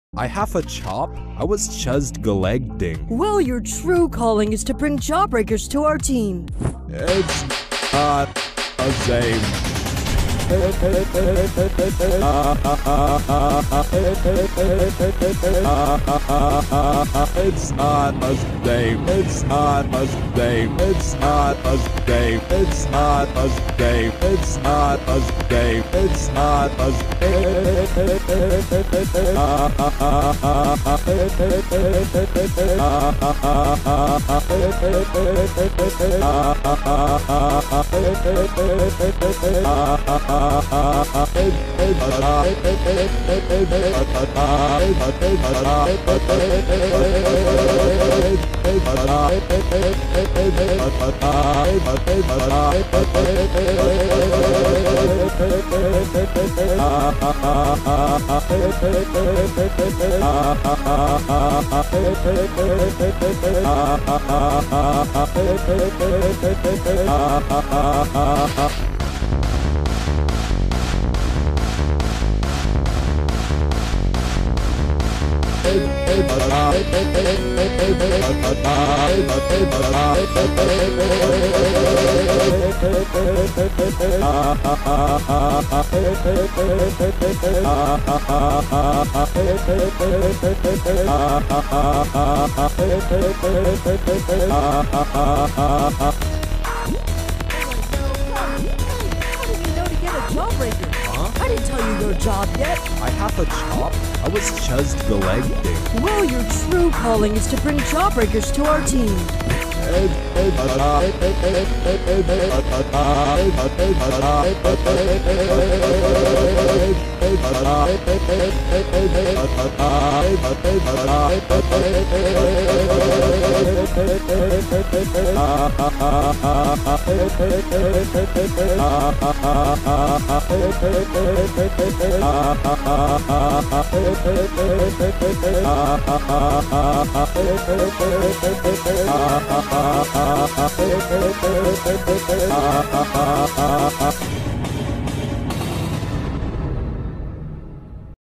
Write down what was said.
I have a job. I was just collecting. Well, your true calling is to bring jawbreakers to our team. It's not the same. It's not the same. It's not the same. It's not the same. It's not the same. It's not the same. It's not the I didn't tell you your job yet. I have a job. I was just collecting. Well, your true calling is to bring jawbreakers to our team.